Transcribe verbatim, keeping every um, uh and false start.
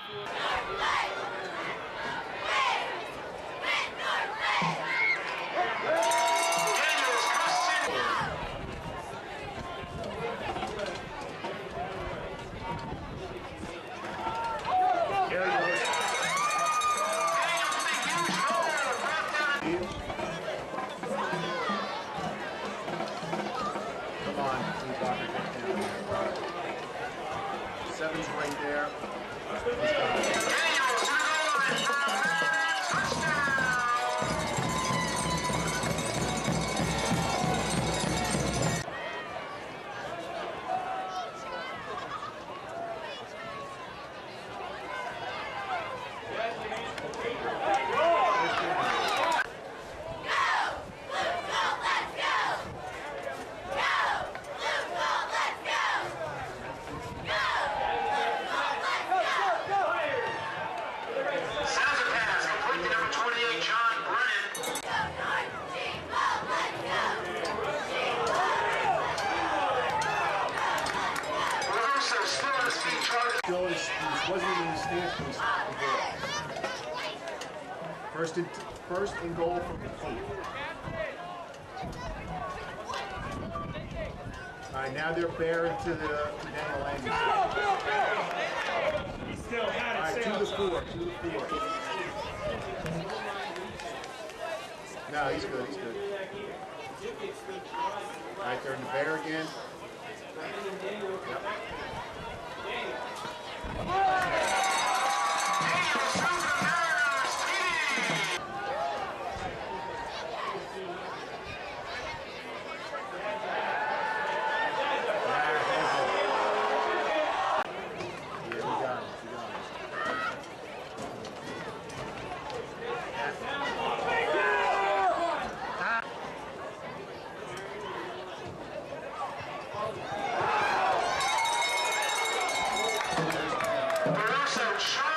Seven's right there. Still is, wasn't even in the stance when he stopped the ball. First and, first and goal from the eight. All right, now they're bare into the Daniel Lang. He still had it. All right, to the four, to the four. No, he's good, he's good. All right, they're in the bare again. Yep. We're also trying